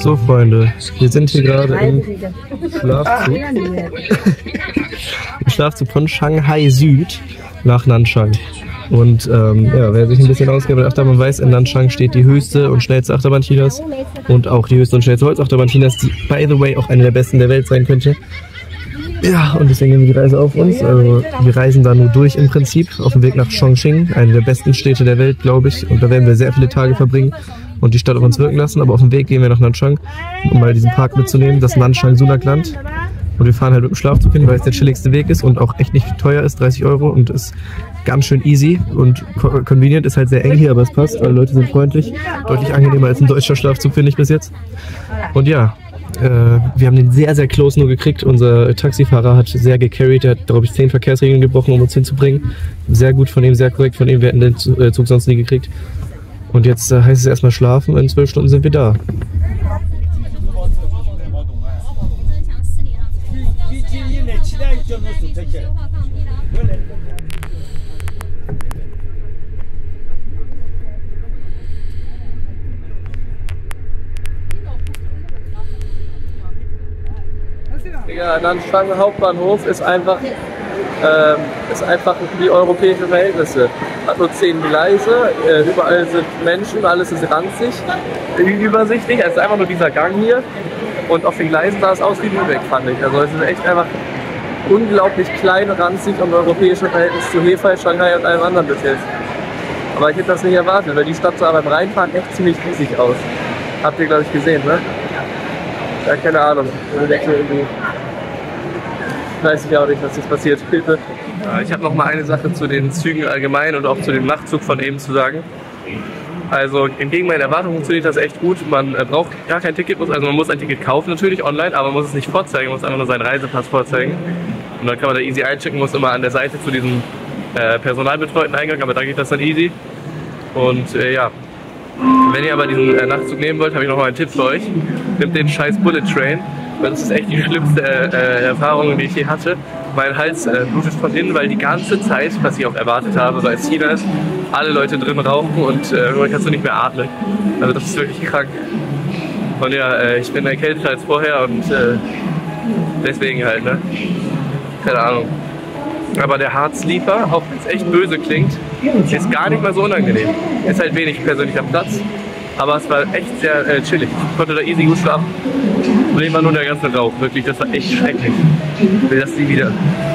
So Freunde, wir sind hier gerade im Schlafzug. Im Schlafzug von Shanghai Süd nach Nanchang. Und ja, wer sich ein bisschen auskennt mit Achterbahn weiß, in Nanchang steht die höchste und schnellste Achterbahn Chinas und auch die höchste und schnellste Holzachterbahn Chinas, die by the way auch eine der besten der Welt sein könnte. Ja, und deswegen nehmen wir die Reise auf uns. Also wir reisen da nur durch im Prinzip auf dem Weg nach Chongqing, eine der besten Städte der Welt, glaube ich. Und da werden wir sehr viele Tage verbringen und die Stadt auf uns wirken lassen. Aber auf dem Weg gehen wir nach Nanchang, um mal diesen Park mitzunehmen, das Nanchang-Sunakland. Und wir fahren halt mit dem Schlafzug hin, weil es der chilligste Weg ist und auch echt nicht teuer ist, 30 € und ist ganz schön easy und convenient, ist halt sehr eng hier, aber es passt, weil Leute sind freundlich, deutlich angenehmer als ein deutscher Schlafzug, finde ich bis jetzt. Und ja, wir haben den sehr, sehr close nur gekriegt. Unser Taxifahrer hat sehr gecarried, der hat, glaube ich, 10 Verkehrsregeln gebrochen, um uns hinzubringen. Sehr gut von ihm, sehr korrekt von ihm, wir hätten den Zug sonst nie gekriegt. Und jetzt heißt es erstmal schlafen, in 12 Stunden sind wir da. Ja, Nanchang Hauptbahnhof ist einfach wie europäische Verhältnisse. Hat nur 10 Gleise, überall sind Menschen, alles ist ranzig, übersichtlich. Es ist einfach nur dieser Gang hier und auf den Gleisen sah es aus wie Lübeck, fand ich. Also es ist echt einfach unglaublich klein, ranzig und europäische Verhältnisse zu Hefei, Shanghai und allem anderen bis jetzt. Aber ich hätte das nicht erwartet, weil die Stadt sah beim Reinfahren echt ziemlich riesig aus. Habt ihr, glaube ich, gesehen, ne? Ja, keine Ahnung. Weiß ich auch nicht, was jetzt passiert. Hilfe. Ich habe noch mal eine Sache zu den Zügen allgemein und auch zu dem Nachtzug von eben zu sagen. Also entgegen meiner Erwartungen funktioniert das echt gut. Man braucht gar kein Ticket, also man muss ein Ticket kaufen natürlich online, aber man muss es nicht vorzeigen, man muss einfach nur seinen Reisepass vorzeigen. Und dann kann man da easy einchecken, muss immer an der Seite zu diesem personalbetreuten Eingang, aber da geht das dann easy. Und ja, wenn ihr aber diesen Nachtzug nehmen wollt, habe ich noch mal einen Tipp für euch. Nehmt den scheiß Bullet Train. Das ist echt die schlimmste Erfahrung, die ich je hatte. Mein Hals blutet von innen, weil die ganze Zeit, was ich auch erwartet habe, weil es China ist, alle Leute drin rauchen und irgendwann kannst du nicht mehr atmen. Also das ist wirklich krank. Und ja, ich bin erkälteter als vorher und deswegen halt, ne? Keine Ahnung. Aber der Hard Sleeper, auch wenn es echt böse klingt, ist gar nicht mal so unangenehm. Ist halt wenig persönlicher Platz, aber es war echt sehr chillig. Ich konnte da easy gut schlafen. Problem war nur der ganze Rauch, wirklich, das war echt schrecklich. Ich will das nie wieder.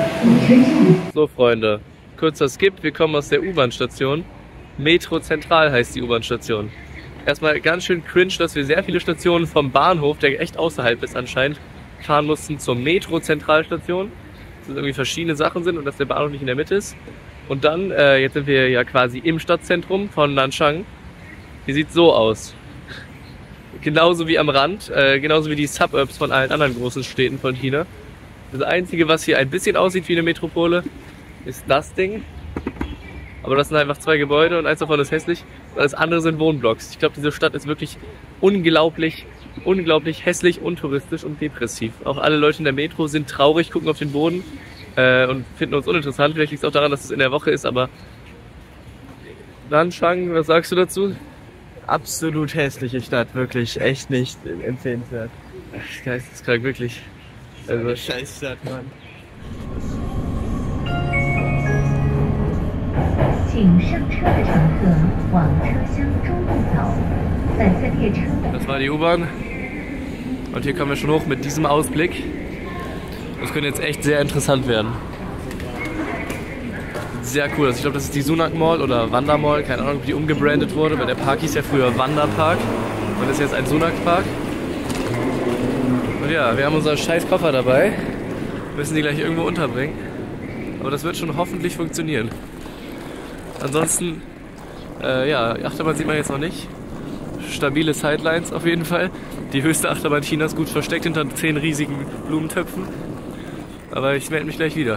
So Freunde, kurzer Skip, wir kommen aus der U-Bahn-Station. Metro Zentral heißt die U-Bahn-Station. Erstmal ganz schön cringe, dass wir sehr viele Stationen vom Bahnhof, der echt außerhalb ist anscheinend, fahren mussten zur Metro Zentralstation. Dass irgendwie verschiedene Sachen sind und dass der Bahnhof nicht in der Mitte ist. Und dann, jetzt sind wir ja quasi im Stadtzentrum von Nanchang. Die sieht so aus. Genauso wie am Rand, genauso wie die Suburbs von allen anderen großen Städten von China. Das Einzige, was hier ein bisschen aussieht wie eine Metropole, ist das Ding. Aber das sind einfach 2 Gebäude und eins davon ist hässlich. Und das andere sind Wohnblocks. Ich glaube, diese Stadt ist wirklich unglaublich hässlich, untouristisch und depressiv. Auch alle Leute in der Metro sind traurig, gucken auf den Boden und finden uns uninteressant. Vielleicht liegt es auch daran, dass es in der Woche ist, aber Nanchang, was sagst du dazu? Absolut hässliche Stadt, wirklich, echt nicht empfehlenswert. Geisteskrank, wirklich. Also scheiß Stadt, Mann. Das war die U-Bahn und hier kommen wir schon hoch mit diesem Ausblick. Das könnte jetzt echt sehr interessant werden. Sehr cool. Also ich glaube, das ist die Sunak Mall oder Wanda Mall, keine Ahnung, wie die umgebrandet wurde, weil der Park hieß ja früher Wanderpark und ist jetzt ein Sunak Park. Und ja, wir haben unseren scheiß Koffer dabei, müssen die gleich irgendwo unterbringen, aber das wird schon hoffentlich funktionieren. Ansonsten, ja, Achterbahn sieht man jetzt noch nicht. Stabile Sidelines auf jeden Fall. Die höchste Achterbahn Chinas, gut versteckt hinter 10 riesigen Blumentöpfen. Aber ich melde mich gleich wieder.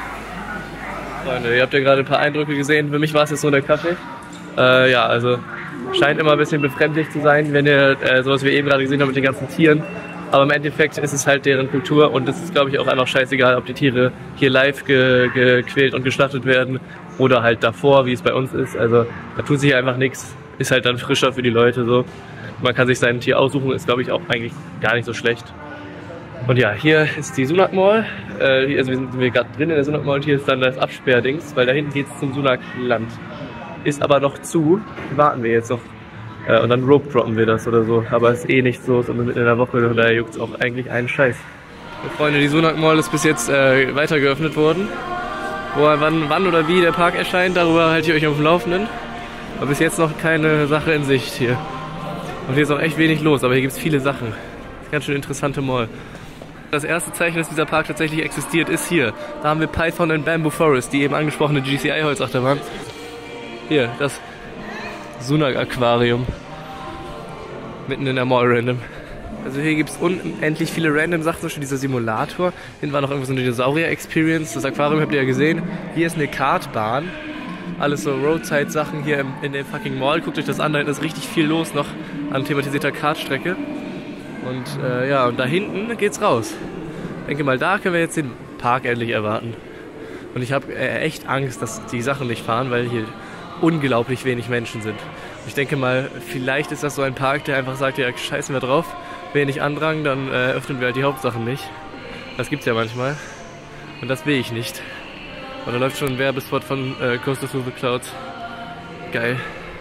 Freunde, ihr habt ja gerade ein paar Eindrücke gesehen. Für mich war es jetzt nur der Kaffee. Ja, also Scheint immer ein bisschen befremdlich zu sein, wenn ihr sowas wie eben gerade gesehen habt mit den ganzen Tieren. Aber im Endeffekt ist es halt deren Kultur und es ist, glaube ich, auch einfach scheißegal, ob die Tiere hier live gequält und geschlachtet werden oder halt davor, wie es bei uns ist. Also da tut sich einfach nichts, ist halt dann frischer für die Leute so. Man kann sich sein Tier aussuchen, ist, glaube ich, auch eigentlich gar nicht so schlecht. Und ja, hier ist die Sunak Mall. Also wir sind gerade drin in der Sunak Mall und hier ist dann das Absperrdings, weil da hinten geht es zum Sunak Land. Ist aber noch zu, warten wir jetzt noch. Und dann rope droppen wir das oder so. Aber ist eh nichts los und mitten in der Woche, und daher juckt es auch eigentlich einen Scheiß. Ja, Freunde, die Sunak Mall ist bis jetzt weiter geöffnet worden. Wann oder wie der Park erscheint, darüber halte ich euch auf dem Laufenden. Aber bis jetzt noch keine Sache in Sicht hier. Und hier ist auch echt wenig los, aber hier gibt es viele Sachen. Ganz schön interessante Mall. Das erste Zeichen, dass dieser Park tatsächlich existiert, ist hier. Da haben wir Python and Bamboo Forest, die eben angesprochene GCI-Holzachterbahn. Hier, das Sunak Aquarium. Mitten in der Mall random. Also hier gibt es unendlich viele random Sachen, zum Beispiel dieser Simulator. Hinten war noch irgendwo so eine Dinosaurier-Experience. Das Aquarium habt ihr ja gesehen. Hier ist eine Kartbahn. Alles so Roadside-Sachen hier in der fucking Mall. Guckt euch das an, da ist richtig viel los noch an thematisierter Kartstrecke. Und ja, und da hinten geht's raus. Ich denke mal, da können wir jetzt den Park endlich erwarten. Und ich habe echt Angst, dass die Sachen nicht fahren, weil hier unglaublich wenig Menschen sind. Ich denke mal, vielleicht ist das so ein Park, der einfach sagt, ja, scheißen wir drauf. Wenig Andrang, dann öffnen wir halt die Hauptsachen nicht. Das gibt's ja manchmal. Und das will ich nicht. Und da läuft schon ein Werbespot von Coaster Through the Clouds. Geil.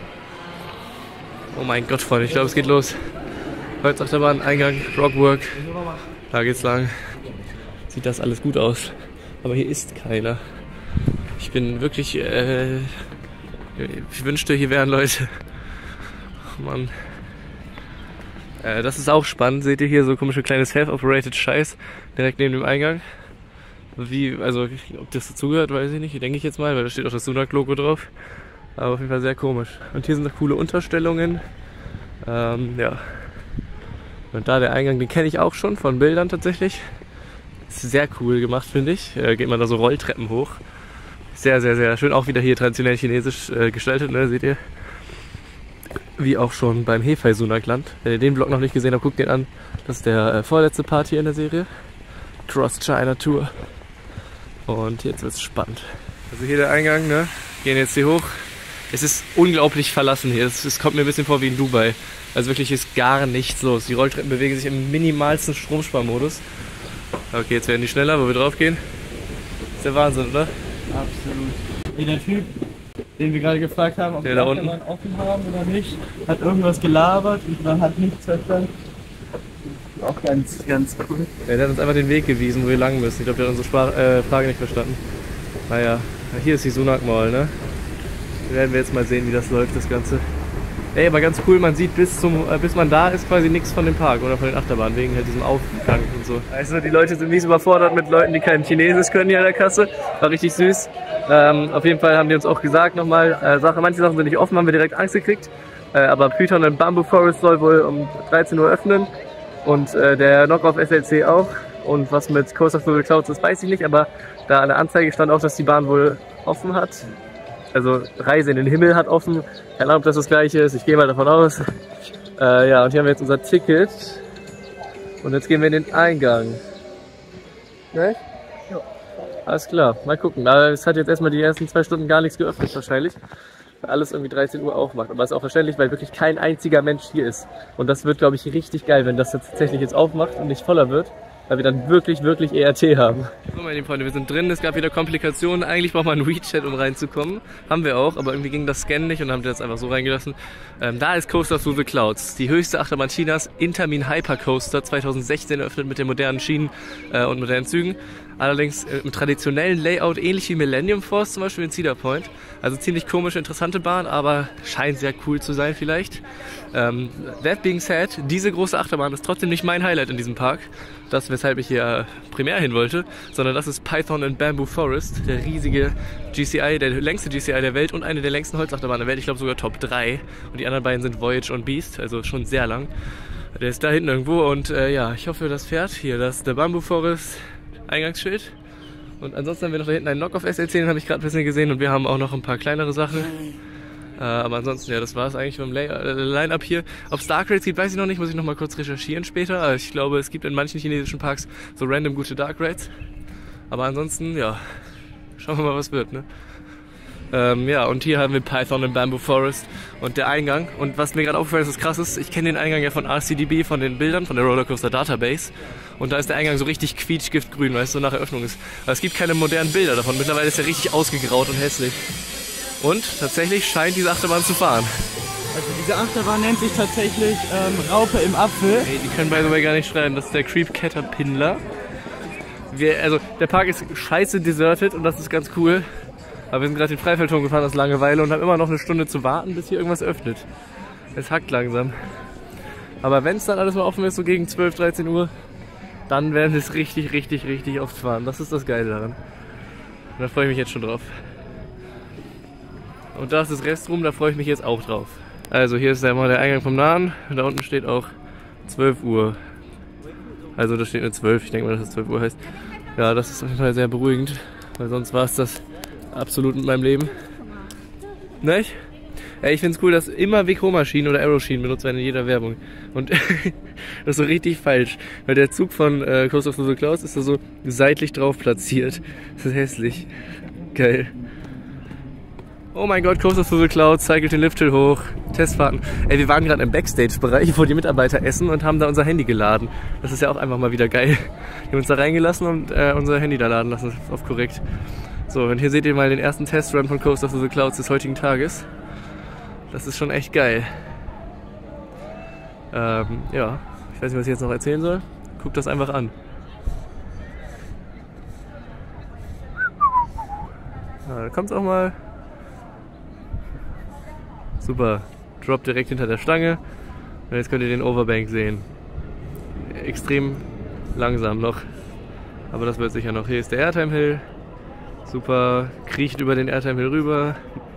Oh mein Gott, Freunde, ich glaube, es geht los. Holzachterbahn, Eingang, Rockwork. Da geht's lang. Sieht das alles gut aus. Aber hier ist keiner. Ich bin wirklich, ich wünschte, hier wären Leute. Oh Mann. Das ist auch spannend. Seht ihr hier so komische kleine self-operated Scheiß direkt neben dem Eingang. Also, ob das dazugehört, weiß ich nicht. Denke ich jetzt mal, weil da steht auch das Sunak-Logo drauf. Aber auf jeden Fall sehr komisch. Und hier sind noch coole Unterstellungen. Ja. Und da der Eingang, den kenne ich auch schon von Bildern tatsächlich. Ist sehr cool gemacht, finde ich. Geht man da so Rolltreppen hoch. Sehr, sehr, sehr schön. Auch wieder hier traditionell chinesisch gestaltet, ne? Seht ihr? Wie auch schon beim Hefei-Sunak-Land. Wenn ihr den Vlog noch nicht gesehen habt, guckt den an. Das ist der vorletzte Part hier in der Serie. Cross China Tour. Und jetzt wird's spannend. Also hier der Eingang, ne? Gehen jetzt hier hoch. Es ist unglaublich verlassen hier. Es kommt mir ein bisschen vor wie in Dubai. Also wirklich ist gar nichts los. Die Rolltreppen bewegen sich im minimalsten Stromsparmodus. Okay, jetzt werden die schneller, wo wir drauf gehen. Ist der Wahnsinn, oder? Absolut. Wie der Typ, den wir gerade gefragt haben, ob der die da unten Achterbahn offen haben oder nicht, hat irgendwas gelabert und man hat nichts verstanden. Auch ganz, ganz cool. Ja, der hat uns einfach den Weg gewiesen, wo wir lang müssen. Ich glaube, der hat unsere Frage nicht verstanden. Naja, hier ist die Sunak Mall, ne? Werden wir jetzt mal sehen, wie das läuft, das Ganze. Ey, aber ganz cool, man sieht bis man da ist quasi nichts von dem Park oder von den Achterbahnen, wegen halt diesem Aufgang und so. Also die Leute sind nicht so überfordert mit Leuten, die kein Chinesisch können hier an der Kasse. War richtig süß. Auf jeden Fall haben die uns auch gesagt nochmal, manche Sachen sind nicht offen, haben wir direkt Angst gekriegt. Aber Python and Bamboo Forest soll wohl um 13 Uhr öffnen. Und der Knockoff SLC auch. Und was mit Coaster Through the Clouds ist, weiß ich nicht. Aber da an der Anzeige stand auch, dass die Bahn wohl offen hat. Also Reise in den Himmel hat offen. Keine Ahnung, ob das das gleiche ist. Ich gehe mal davon aus. Ja, und hier haben wir jetzt unser Ticket. Und jetzt gehen wir in den Eingang. Ne? Ja. Alles klar, mal gucken. Aber es hat jetzt erstmal die ersten 2 Stunden gar nichts geöffnet wahrscheinlich. Weil alles irgendwie 13 Uhr aufmacht. Aber ist auch verständlich, weil wirklich kein einziger Mensch hier ist. Und das wird, glaube ich, richtig geil, wenn das jetzt tatsächlich jetzt aufmacht und nicht voller wird. Weil wir dann wirklich, wirklich ERT haben. So, meine lieben Freunde, wir sind drin. Es gab wieder Komplikationen. Eigentlich braucht man ein WeChat, um reinzukommen. Haben wir auch, aber irgendwie ging das Scan nicht und haben das einfach so reingelassen. Da ist Coaster Through the Clouds. Die höchste Achterbahn Chinas. Intamin Hypercoaster. 2016 eröffnet mit den modernen Schienen und modernen Zügen. Allerdings im traditionellen Layout, ähnlich wie Millennium Force zum Beispiel in Cedar Point. Also ziemlich komische, interessante Bahn, aber scheint sehr cool zu sein vielleicht. That being said, diese große Achterbahn ist trotzdem nicht mein Highlight in diesem Park. Das, weshalb ich hier primär hin wollte, sondern das ist Python and Bamboo Forest, der riesige GCI, der längste GCI der Welt und eine der längsten Holzachterbahnen der Welt. Ich glaube sogar Top 3. Und die anderen beiden sind Voyage und Beast, also schon sehr lang. Der ist da hinten irgendwo und ja, ich hoffe, das fährt. Hier, das ist der Bamboo Forest. Eingangsschild. Und ansonsten haben wir noch da hinten einen Knockoff SLC, den habe ich gerade ein bisschen gesehen. Und wir haben auch noch ein paar kleinere Sachen. Aber ansonsten, ja, das war es eigentlich beim Line-Up hier. Ob es Dark Rides gibt, weiß ich noch nicht, muss ich noch mal kurz recherchieren später. Also ich glaube, es gibt in manchen chinesischen Parks so random gute Dark Rides. Aber ansonsten, ja, schauen wir mal, was wird, ne? Ja, und hier haben wir Python im Bamboo Forest und der Eingang. Und was mir gerade aufgefallen ist, was krass ist, ich kenne den Eingang ja von RCDB, von den Bildern, von der Rollercoaster Database. Und da ist der Eingang so richtig quietschgiftgrün, weil es so nach Eröffnung ist. Aber es gibt keine modernen Bilder davon. Mittlerweile ist er richtig ausgegraut und hässlich. Und tatsächlich scheint diese Achterbahn zu fahren. Also diese Achterbahn nennt sich tatsächlich Raupe im Apfel. Ey, die können by the way gar nicht schreiben. Das ist der Creep Caterpillar. Also der Park ist scheiße deserted und das ist ganz cool. Aber wir sind gerade den Freifeldturm gefahren aus Langeweile und haben immer noch eine Stunde zu warten, bis hier irgendwas öffnet. Es hackt langsam. Aber wenn es dann alles mal offen ist, so gegen 12, 13 Uhr, dann werden wir es richtig, richtig, richtig oft fahren. Das ist das Geile daran. Und da freue ich mich jetzt schon drauf. Und da ist das Restroom, da freue ich mich jetzt auch drauf. Also hier ist mal der Eingang vom Nahen. Da unten steht auch 12 Uhr. Also da steht eine 12, ich denke mal, dass es 12 Uhr heißt. Ja, das ist auf jeden Fall sehr beruhigend, weil sonst war es das absolut mit meinem Leben. Nicht? Ja, ich finde es cool, dass immer Vekoma-Schienen oder Aero-Schienen benutzt werden in jeder Werbung. Und das ist so richtig falsch, weil der Zug von Coaster of the Clouds ist da so seitlich drauf platziert. Das ist hässlich. Geil. Oh mein Gott, Coaster of the Clouds cycelt den Lifthill hoch. Testfahrten. Ey, wir waren gerade im Backstage-Bereich, wo die Mitarbeiter essen und haben da unser Handy geladen. Das ist ja auch einfach mal wieder geil. Die haben uns da reingelassen und unser Handy da laden lassen. Das ist oft korrekt. So, und hier seht ihr mal den ersten Testrun von Coaster of the Clouds des heutigen Tages. Das ist schon echt geil. Ja, ich weiß nicht, was ich jetzt noch erzählen soll. Guckt das einfach an. Ja, da kommt's auch mal. Super. Drop direkt hinter der Stange. Und jetzt könnt ihr den Overbank sehen. Extrem langsam noch. Aber das wird sicher noch. Hier ist der Airtime Hill. Super, kriecht über den Airtime Hill rüber.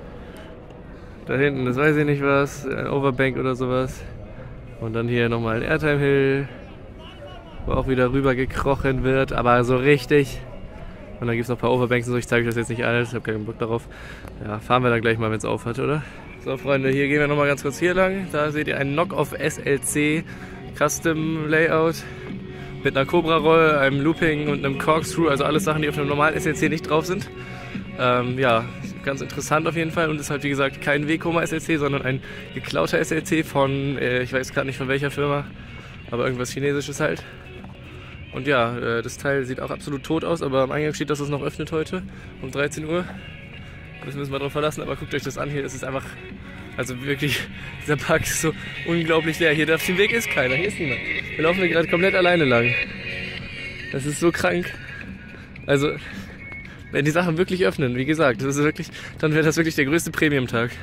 Da hinten, das weiß ich nicht was, ein Overbank oder sowas. Und dann hier nochmal ein Airtime Hill, wo auch wieder rüber gekrochen wird, aber so richtig. Und dann gibt es noch ein paar Overbanks und so, ich zeige euch das jetzt nicht alles, ich habe keinen Bock darauf. Ja, fahren wir dann gleich mal, wenn es auf hat, oder? So Freunde, hier gehen wir nochmal ganz kurz hier lang. Da seht ihr ein Knock-Off SLC Custom Layout. Mit einer Cobra-Roll, einem Looping und einem Corkscrew, also alles Sachen, die auf einem normalen SLC nicht drauf sind. Ja, ganz interessant auf jeden Fall und ist halt wie gesagt kein Vekoma SLC, sondern ein geklauter SLC von, ich weiß gerade nicht von welcher Firma, aber irgendwas Chinesisches halt. Und ja, das Teil sieht auch absolut tot aus, aber am Eingang steht, dass es noch öffnet heute um 13 Uhr. Das müssen wir drauf verlassen, aber guckt euch das an hier, es ist einfach, also wirklich, dieser Park ist so unglaublich leer. Hier auf dem Weg ist keiner, hier ist niemand. Wir laufen hier gerade komplett alleine lang. Das ist so krank. Also, wenn die Sachen wirklich öffnen, wie gesagt, das ist wirklich, dann wäre das wirklich der größte Premium-Tag.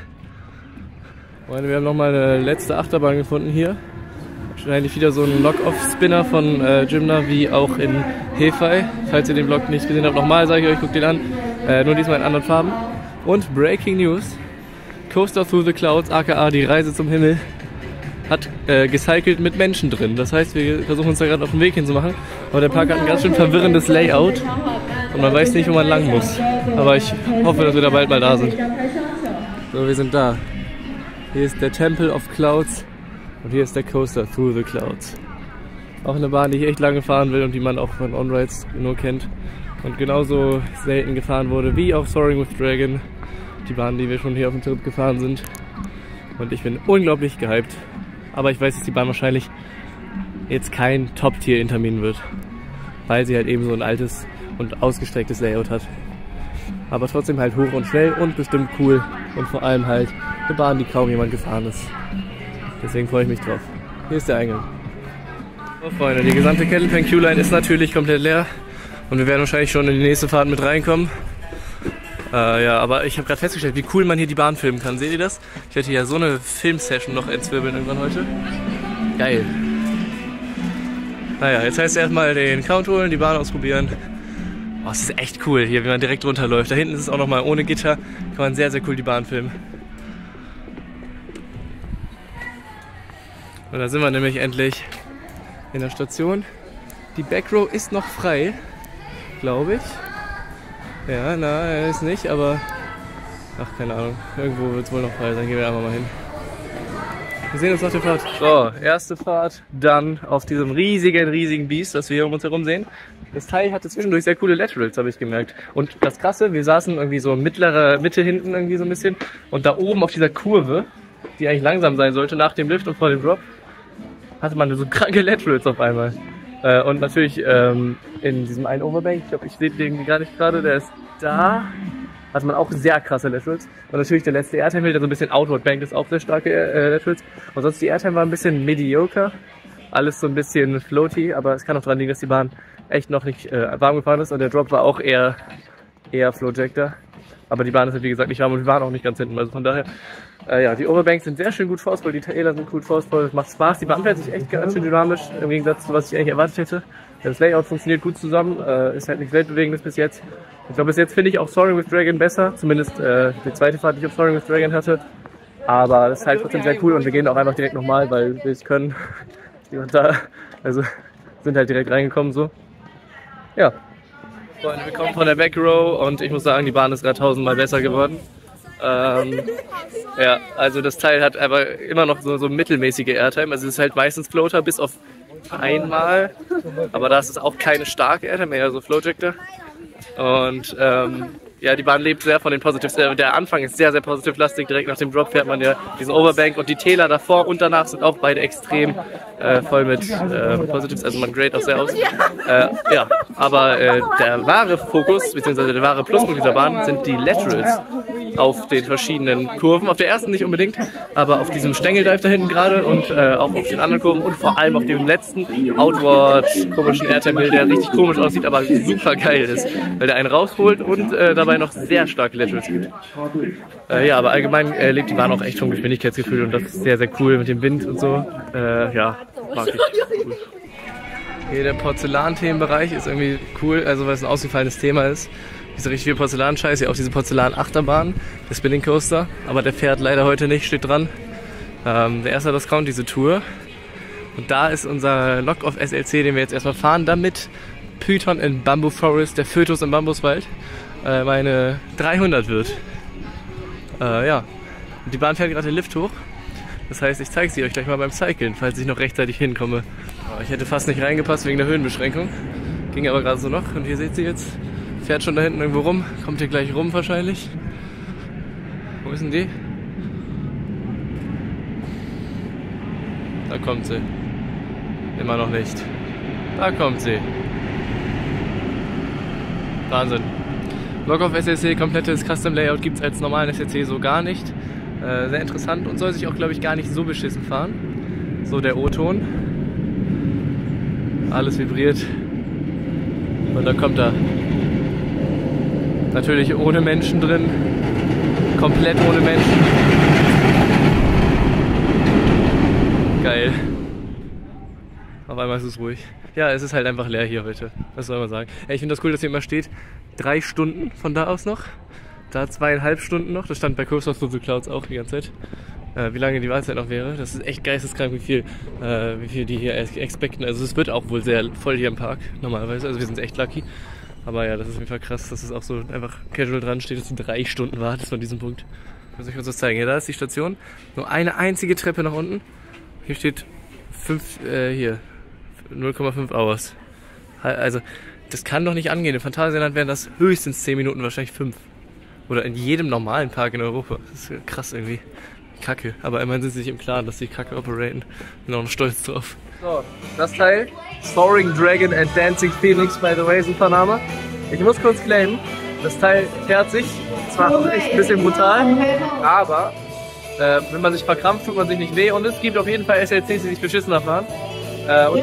Wir haben nochmal eine letzte Achterbahn gefunden hier. Wahrscheinlich wieder so ein Knock-Off-Spinner von Jimna, wie auch in Hefei. Falls ihr den Vlog nicht gesehen habt, nochmal sage ich euch, guckt den an. Nur diesmal in anderen Farben. Und Breaking News. Coaster Through the Clouds, aka die Reise zum Himmel, hat gecycelt mit Menschen drin. Das heißt, wir versuchen uns da gerade auf den Weg hinzumachen. Aber der Park hat ein ganz schön verwirrendes Layout. Und man weiß nicht, wo man lang muss. Aber ich hoffe, dass wir da bald mal da sind. So, wir sind da. Hier ist der Temple of Clouds. Und hier ist der Coaster Through the Clouds. Auch eine Bahn, die ich echt lange fahren will und die man auch von On-Rides nur kennt. Und genauso selten gefahren wurde wie auch Soaring with Dragon. Die Bahn, die wir schon hier auf dem Trip gefahren sind. Und ich bin unglaublich gehypt. Aber ich weiß, dass die Bahn wahrscheinlich jetzt kein Top-Tier-Intermin wird. Weil sie halt eben so ein altes und ausgestrecktes Layout hat. Aber trotzdem halt hoch und schnell und bestimmt cool. Und vor allem halt eine Bahn, die kaum jemand gefahren ist. Deswegen freue ich mich drauf. Hier ist der Eingang. So Freunde, die gesamte Kettlepan Q-Line ist natürlich komplett leer. Und wir werden wahrscheinlich schon in die nächste Fahrt mit reinkommen. Ja, aber ich habe gerade festgestellt, wie cool man hier die Bahn filmen kann. Seht ihr das? Ich werde hier ja so eine Filmsession noch entzwirbeln irgendwann heute. Geil. Naja, jetzt heißt es erstmal den Count holen, die Bahn ausprobieren. Oh, es ist echt cool hier, wie man direkt runterläuft. Da hinten ist es auch nochmal ohne Gitter. Kann man sehr, sehr cool die Bahn filmen. Und da sind wir nämlich endlich in der Station. Die Backrow ist noch frei, glaube ich. Ja, na, ist nicht, aber Ach, keine Ahnung. Irgendwo wird es wohl noch frei sein. Gehen wir einfach mal hin. Wir sehen uns nach der Fahrt. So, erste Fahrt, dann auf diesem riesigen Biest, das wir hier um uns herum sehen. Das Teil hatte zwischendurch sehr coole Laterals, habe ich gemerkt. Und das Krasse, wir saßen irgendwie so mittlere Mitte hinten irgendwie so ein bisschen. Und da oben auf dieser Kurve, die eigentlich langsam sein sollte, nach dem Lift und vor dem Drop, hatte man so kranke Laterals auf einmal. Und natürlich in diesem einen Overbank, ich glaube, ich sehe den gar nicht gerade, der ist da. Hatte man auch sehr krasse Laterals. Und natürlich der letzte Airtime, der so ein bisschen Outward Bank ist, auch sehr starke Laterals. Und sonst die Airtime war ein bisschen mediocre. Alles so ein bisschen floaty, aber es kann auch daran liegen, dass die Bahn echt noch nicht warm gefahren ist. Und der Drop war auch eher Flowjector. Aber die Bahn ist halt wie gesagt nicht warm und wir waren auch nicht ganz hinten. Also von daher, ja, die Overbanks sind sehr schön gut forceful, die Trailer sind gut forceful, macht Spaß. Die Bahn fährt sich echt ganz schön dynamisch, im Gegensatz zu was ich eigentlich erwartet hätte. Das Layout funktioniert gut zusammen, ist halt nichts Weltbewegendes bis jetzt. Ich glaube, bis jetzt finde ich auch Soaring with Dragon besser, zumindest die zweite Fahrt, die ich auf Soaring with Dragon hatte. Aber das ist halt trotzdem sehr cool und wir gehen auch einfach direkt nochmal, weil wir es können. Und da, also sind halt direkt reingekommen so. Ja. Freunde, wir kommen von der Back Row und ich muss sagen, die Bahn ist gerade 1000-mal besser geworden. Ja, also das Teil hat aber immer noch so mittelmäßige Airtime. Also es ist halt meistens Floater bis auf einmal, aber da ist es auch keine starke Airtime, eher so Flowjector. Und ja, die Bahn lebt sehr von den Positives. Der Anfang ist sehr positivlastig. Direkt nach dem Drop fährt man ja diesen Overbank und die Täler davor und danach sind auch beide extrem voll mit Positives. Also man grade auch sehr aus. Ja, aber der wahre Fokus, beziehungsweise der wahre Pluspunkt dieser Bahn sind die Laterals auf den verschiedenen Kurven. Auf der ersten nicht unbedingt, aber auf diesem Stängeldive da hinten gerade und auch auf den anderen Kurven und vor allem auf dem letzten Outward komischen Airtime Hill, der richtig komisch aussieht, aber super geil ist, weil der einen rausholt und dabei noch sehr starke Laterals gibt. Ja, aber allgemein lebt die Bahn auch echt vom Geschwindigkeitsgefühl und das ist sehr cool mit dem Wind und so. Ja, mag ich. Cool. Hier der Porzellan-Themenbereich ist irgendwie cool, also weil es ein ausgefallenes Thema ist. Diese richtig viel Porzellan-Scheiß, hier auch diese Porzellan-Achterbahn, der Spinning Coaster, aber der fährt leider heute nicht, steht dran. Der erste Discount, diese Tour. Und da ist unser Lock-Off SLC, den wir jetzt erstmal fahren, damit Python in Bamboo Forest, der Fötus im Bambuswald, meine 300 wird. Ja, und die Bahn fährt gerade den Lift hoch. Das heißt, ich zeige sie euch gleich mal beim Cyclen, falls ich noch rechtzeitig hinkomme. Ich hätte fast nicht reingepasst wegen der Höhenbeschränkung. Ging aber gerade so noch und hier seht ihr jetzt, fährt schon da hinten irgendwo rum, kommt hier gleich rum wahrscheinlich. Wo ist denn die? Da kommt sie. Immer noch nicht. Da kommt sie. Wahnsinn. Lock-Off SLC, komplettes Custom Layout gibt es als normalen SLC so gar nicht. Sehr interessant und soll sich auch, glaube ich, gar nicht so beschissen fahren. So der O-Ton. Alles vibriert. Und da kommt er. Natürlich ohne Menschen drin. Komplett ohne Menschen. Geil. Auf einmal ist es ruhig. Ja, es ist halt einfach leer hier heute. Was soll man sagen? Ja, ich finde das cool, dass hier immer steht, 3 Stunden von da aus noch. Da 2,5 Stunden noch. Das stand bei Coaster of the Clouds auch die ganze Zeit. Wie lange die Wartezeit noch wäre. Das ist echt geisteskrank, wie viel die hier expecten. Also es wird auch wohl sehr voll hier im Park normalerweise. Also wir sind echt lucky. Aber ja, das ist auf jeden Fall krass, dass es auch so einfach casual dran steht, dass du 3 Stunden wartest von diesem Punkt. Ich muss euch kurz was zeigen. Ja, da ist die Station. Nur eine einzige Treppe nach unten. Hier steht 0,5 Hours. Also, das kann doch nicht angehen. Im Phantasialand wären das höchstens 10 Minuten, wahrscheinlich 5. Oder in jedem normalen Park in Europa. Das ist krass irgendwie. Kacke. Aber immerhin sind sie sich im Klaren, dass die Kacke operaten. Bin auch noch stolz drauf. So, das Teil. Soaring Dragon and Dancing Phoenix, by the way, super Name. Ich muss kurz claimen, das Teil fährt sich zwar echt ein bisschen brutal, aber wenn man sich verkrampft, tut man sich nicht weh. Und es gibt auf jeden Fall SLCs, die sich beschissener fahren. Und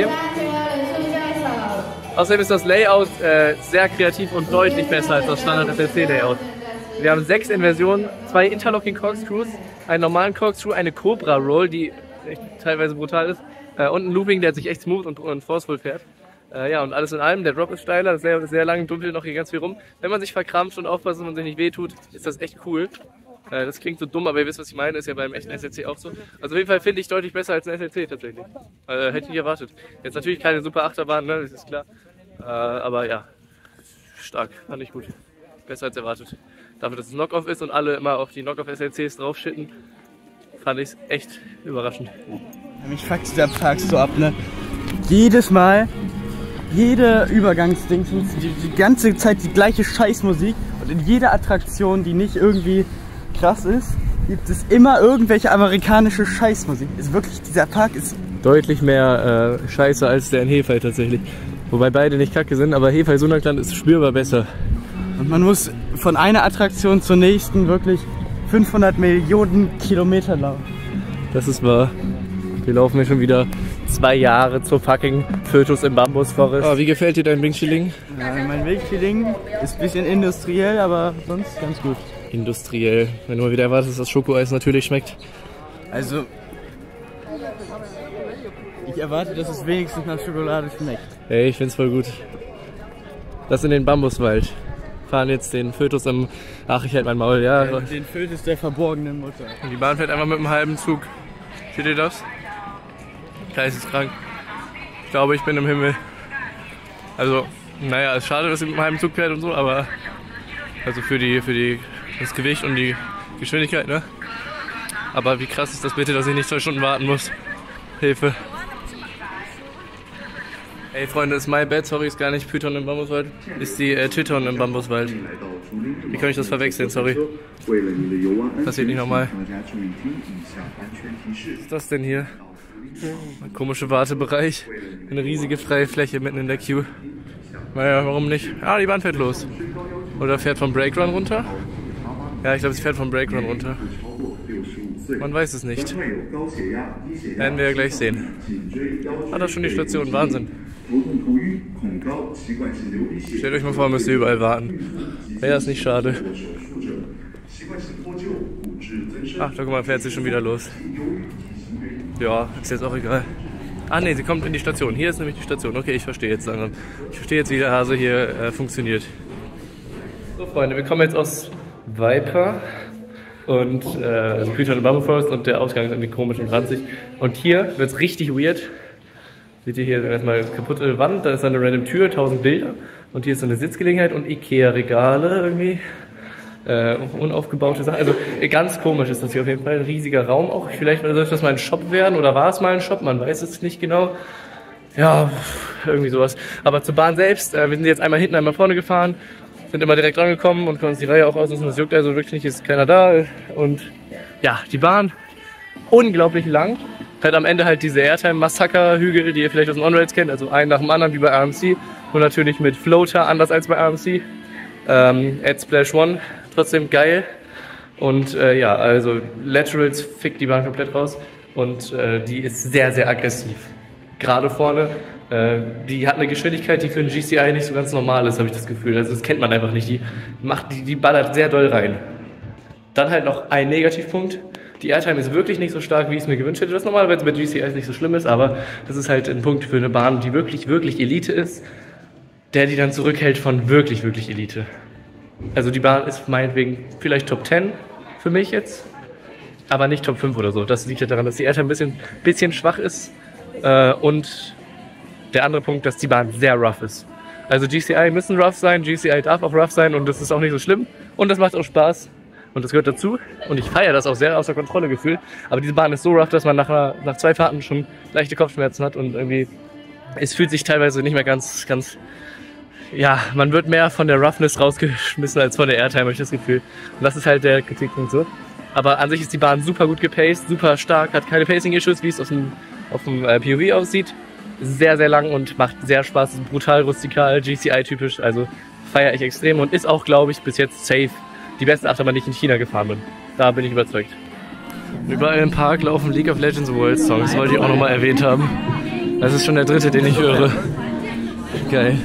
außerdem ist das Layout sehr kreativ und deutlich besser als das Standard SLC-Layout. Wir haben 6 Inversionen, 2 Interlocking Corkscrews, einen normalen Corkscrew, eine Cobra Roll, die echt teilweise brutal ist, und ein Looping, der sich echt smooth und forceful fährt. Ja, und alles in allem, der Drop ist steiler, das Layout ist sehr lang, dumpelt noch hier ganz viel rum. Wenn man sich verkrampft und aufpasst, dass man sich nicht wehtut, ist das echt cool. Das klingt so dumm, aber ihr wisst, was ich meine, ist ja beim echten SLC auch so. Also auf jeden Fall finde ich deutlich besser als ein SLC tatsächlich. Hätte ich nicht erwartet. Jetzt natürlich keine super Achterbahn, ne, das ist klar. Aber ja, stark, fand ich gut. Besser als erwartet. dafür, dass es Knockoff ist und alle immer auf die Knockoff-SLCs draufschitten, fand ich es echt überraschend. Mich fuckt dieser Park so ab, ne? Jedes Mal, jede Übergangsdings, die ganze Zeit die gleiche Scheißmusik und in jeder Attraktion, die nicht irgendwie krass ist, gibt es immer irgendwelche amerikanische Scheißmusik. Ist wirklich, dieser Park ist deutlich mehr Scheiße als der in Hefei tatsächlich. Wobei beide nicht kacke sind, aber Hefei Sunderland ist spürbar besser. Und man muss von einer Attraktion zur nächsten wirklich 500 Millionen Kilometer laufen. Das ist wahr. Wir laufen hier schon wieder 2 Jahre zur fucking Fötus im Bambusforest. Oh, wie gefällt dir dein Wingchilling? Ja, mein Wingchilling ist ein bisschen industriell, aber sonst ganz gut. Industriell. Wenn du mal wieder erwartest, dass Schokoeis natürlich schmeckt. Also, ich erwarte, dass es wenigstens nach Schokolade schmeckt. Hey, ich find's voll gut. Das in den Bambuswald. Fahren jetzt den Fötus im... Ach, ich halt mein Maul, ja. Den Fötus der verborgenen Mutter. Und die Bahn fährt einfach mit einem halben Zug. Seht ihr das? Geisteskrank. Ich glaube, ich bin im Himmel. Also, naja, es ist schade, dass sie mit einem halben Zug fährt und so, aber... Also für das Gewicht und die Geschwindigkeit, ne? Aber wie krass ist das bitte, dass ich nicht 2 Stunden warten muss? Hilfe. Ey Freunde, ist my bad, sorry, ist gar nicht Python im Bambuswald, ist die Tython im Bambuswald. Wie kann ich das verwechseln, sorry. Passiert nicht nochmal. Was ist das denn hier? Ein komischer Wartebereich. Eine riesige freie Fläche mitten in der Queue. Naja, warum nicht? Ah, die Bahn fährt los. Oder fährt vom Breakrun runter? Ja, ich glaube, sie fährt vom Breakrun runter. Man weiß es nicht. Werden wir ja gleich sehen. Ah, da ist schon die Station. Wahnsinn. Stellt euch mal vor, müsst ihr überall warten. Wäre das nicht schade? Ach, da guck mal, fährt sie schon wieder los. Ja, ist jetzt auch egal. Ah ne, sie kommt in die Station. Hier ist nämlich die Station. Okay, ich verstehe jetzt langsam. Ich verstehe jetzt, wie der Hase hier funktioniert. So Freunde, wir kommen jetzt aus Viper. Und also Python und Bambusforest und der Ausgang ist irgendwie komisch und ranzig. Und hier wird es richtig weird. Seht ihr hier erstmal kaputte Wand, da ist eine random Tür, 1000 Bilder. Und hier ist so eine Sitzgelegenheit und Ikea-Regale irgendwie. Unaufgebaute Sachen. Also ganz komisch ist das hier auf jeden Fall. Ein riesiger Raum auch. Vielleicht soll das mal ein Shop werden oder war es mal ein Shop? Man weiß es nicht genau. Ja, irgendwie sowas. Aber zur Bahn selbst, wir sind jetzt einmal hinten, einmal vorne gefahren. Sind immer direkt rangekommen und können uns die Reihe auch aussuchen. Das juckt also wirklich nicht, ist keiner da. Und ja, die Bahn unglaublich lang. Hat am Ende halt diese Airtime-Massaker-Hügel, die ihr vielleicht aus den On-Rails kennt. Also einen nach dem anderen wie bei RMC. Und natürlich mit Floater, anders als bei RMC. Add Splash One, trotzdem geil. Und ja, also Laterals fickt die Bahn komplett raus. Und die ist sehr, sehr aggressiv. Gerade vorne. Die hat eine Geschwindigkeit, die für einen GCI nicht so ganz normal ist, habe ich das Gefühl. Also das kennt man einfach nicht. Die ballert sehr doll rein. Dann halt noch ein Negativpunkt. Die Airtime ist wirklich nicht so stark, wie ich es mir gewünscht hätte. Das normalerweise bei GCIs nicht so schlimm ist, aber das ist halt ein Punkt für eine Bahn, die wirklich, wirklich Elite ist, der die dann zurückhält von wirklich, wirklich Elite. Also die Bahn ist meinetwegen vielleicht Top 10 für mich jetzt, aber nicht Top 5 oder so. Das liegt ja daran, dass die Airtime ein bisschen schwach ist und der andere Punkt, dass die Bahn sehr rough ist. Also GCI müssen rough sein, GCI darf auch rough sein und das ist auch nicht so schlimm und das macht auch Spaß und das gehört dazu und ich feiere das auch sehr außer Kontrolle gefühlt, aber diese Bahn ist so rough, dass man nach 2 Fahrten schon leichte Kopfschmerzen hat und irgendwie es fühlt sich teilweise nicht mehr ganz, ja, man wird mehr von der Roughness rausgeschmissen als von der Airtime, habe ich das Gefühl und das ist halt der Kritikpunkt so. Aber an sich ist die Bahn super gut gepaced, super stark, hat keine Pacing-Issues, wie es auf dem POV aussieht. Sehr, sehr lang und macht sehr Spaß, ist brutal rustikal, GCI-typisch, also feiere ich extrem und ist auch, glaube ich, bis jetzt safe die beste Achterbahn, die ich in China gefahren bin. Da bin ich überzeugt. Überall im Park laufen League of Legends World Songs, das wollte ich auch nochmal erwähnt haben. Das ist schon der 3., den ich höre. Geil.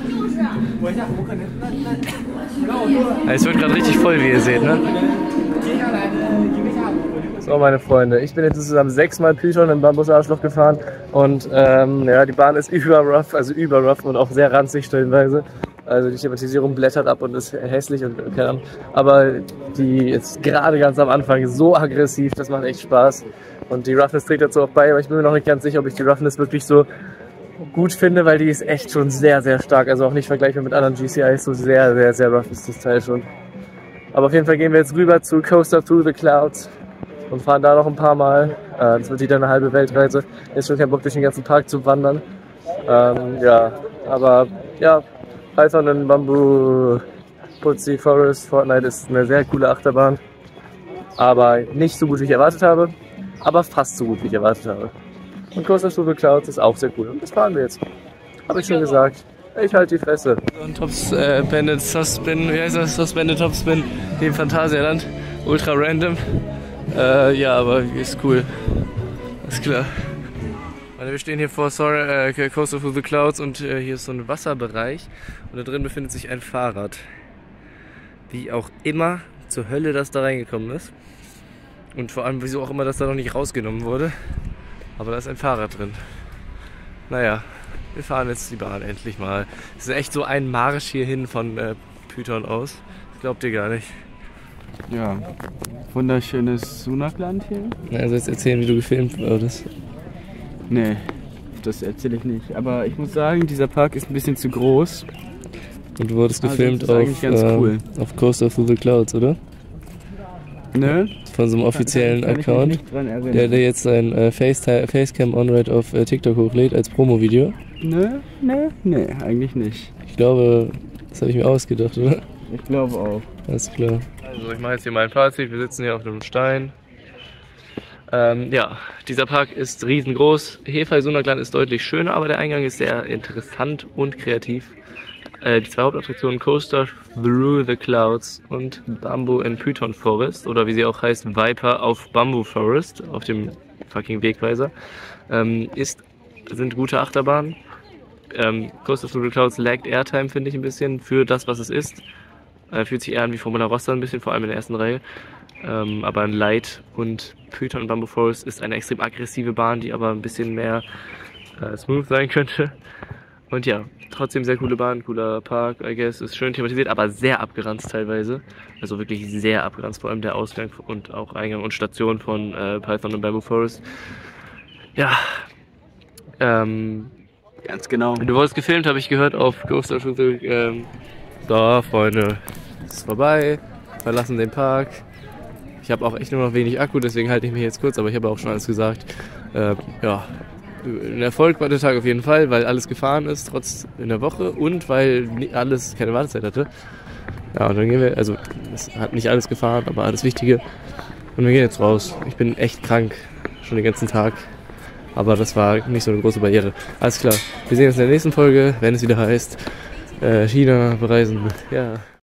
Es wird gerade richtig voll, wie ihr seht, ne? So, meine Freunde, ich bin jetzt zusammen 6-mal Python im Bambusarschloch gefahren und ja, die Bahn ist über rough und auch sehr ranzig stellenweise. Also die Thematisierung blättert ab und ist hässlich und keine Ahnung. Aber die ist gerade ganz am Anfang so aggressiv, das macht echt Spaß. Und die Roughness trägt dazu auch bei, aber ich bin mir noch nicht ganz sicher, ob ich die Roughness wirklich so gut finde, weil die ist echt schon sehr, sehr stark. Also auch nicht vergleichbar mit anderen GCIs, so sehr, sehr, sehr rough ist das Teil schon. Aber auf jeden Fall gehen wir jetzt rüber zu Coaster Through the Clouds und fahren da noch ein paar Mal. Das wird wieder eine halbe Weltreise. Jetzt schon kein Bock, durch den ganzen Park zu wandern. Ja, aber ja, Python in Bamboo, Putzi Forest, Fortnite ist eine sehr coole Achterbahn. Aber nicht so gut, wie ich erwartet habe. Aber fast so gut, wie ich erwartet habe. Und Coaster Through the Clouds ist auch sehr cool. Und das fahren wir jetzt. Habe ich schon gesagt. Ich halte die Fresse. Und Top-Banded Suspin, wie heißt das? Suspended Topspin hier im Phantasialand. Ultra random. Ja, aber ist cool. Ist klar. Also wir stehen hier vor Coaster Through the Clouds und hier ist so ein Wasserbereich. Und da drin befindet sich ein Fahrrad. Wie auch immer zur Hölle das da reingekommen ist. Und vor allem, wieso auch immer das da noch nicht rausgenommen wurde. Aber da ist ein Fahrrad drin. Naja. Wir fahren jetzt die Bahn endlich mal. Es ist echt so ein Marsch hierhin von Python aus. Das glaubt ihr gar nicht. Ja, wunderschönes Sunakland hier. Also jetzt erzählen, wie du gefilmt wurdest. Nee, das erzähle ich nicht. Aber ich muss sagen, dieser Park ist ein bisschen zu groß. Und du wurdest gefilmt cool. auf Coaster Through the Clouds, oder? Ne? Von so einem offiziellen Account, der jetzt sein Facecam On-Ride auf TikTok hochlädt als Promo-Video. Nee, eigentlich nicht. Ich glaube, das habe ich mir ausgedacht, oder? Ich glaube auch. Alles klar. Also ich mache jetzt hier mein Fazit, wir sitzen hier auf einem Stein. Ja, dieser Park ist riesengroß. Hefei Sunakland ist deutlich schöner, aber der Eingang ist sehr interessant und kreativ. Die zwei Hauptattraktionen Coaster Through the Clouds und Bamboo in Python Forest, oder wie sie auch heißt, Viper auf Bamboo Forest, auf dem fucking Wegweiser, sind gute Achterbahnen. Coaster Through the Clouds laggt Airtime, finde ich, ein bisschen für das, was es ist. Fühlt sich eher an wie Formula Rossa ein bisschen, vor allem in der ersten Reihe. Aber ein Light und Python und Bamboo Forest ist eine extrem aggressive Bahn, die aber ein bisschen mehr smooth sein könnte. Und ja, trotzdem sehr coole Bahn, cooler Park, I guess, ist schön thematisiert, aber sehr abgeranzt teilweise. Also wirklich sehr abgeranzt, vor allem der Ausgang und auch Eingang und Station von Python und Bamboo Forest. Ja, ganz genau. Du wurdest gefilmt, habe ich gehört, auf Coaster Through the... So, Freunde, es ist vorbei, verlassen den Park. Ich habe auch echt nur noch wenig Akku, deswegen halte ich mich jetzt kurz, aber ich habe auch schon alles gesagt. Ja, ein Erfolg war der Tag auf jeden Fall, weil alles gefahren ist, trotz in der Woche, und weil alles keine Wartezeit hatte. Ja, und dann gehen wir, also es hat nicht alles gefahren, aber alles Wichtige. Und wir gehen jetzt raus. Ich bin echt krank, schon den ganzen Tag. Aber das war nicht so eine große Barriere. Alles klar, wir sehen uns in der nächsten Folge, wenn es wieder heißt China bereisen. Ja.